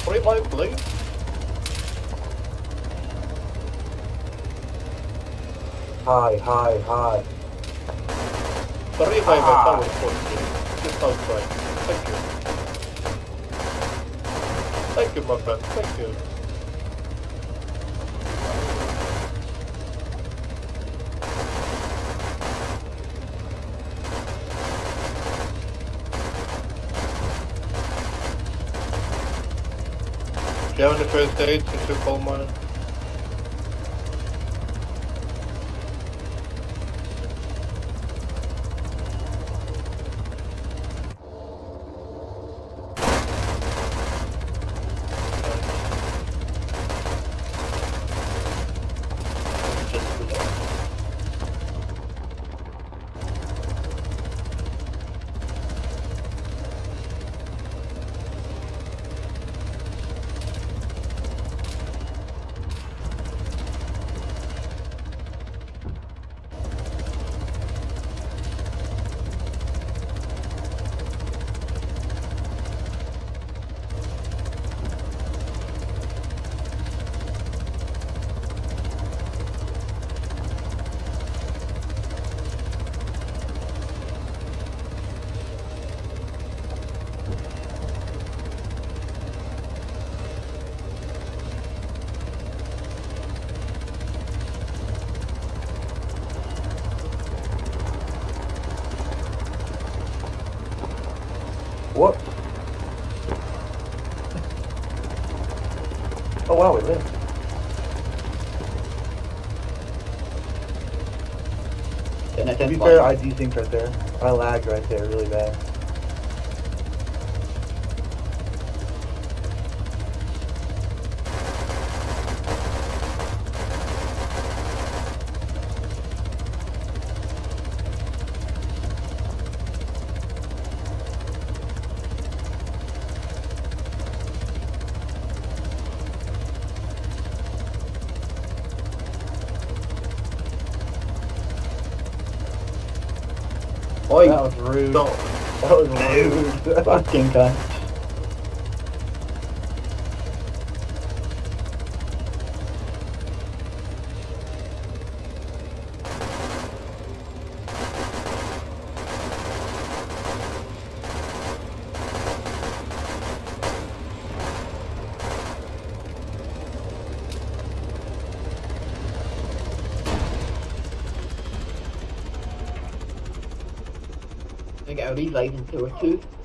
Revive, please. Hi. The revive at tower 14. Just outside. Thank you. Thank you, my friend. Thank you. Do you have any first aid since you call mine? What? Oh wow, we lived. To be fair, I desynced right there. I lagged right there really bad. Oi! That was rude. No. That was rude. Fucking guy. I got a revive into it too.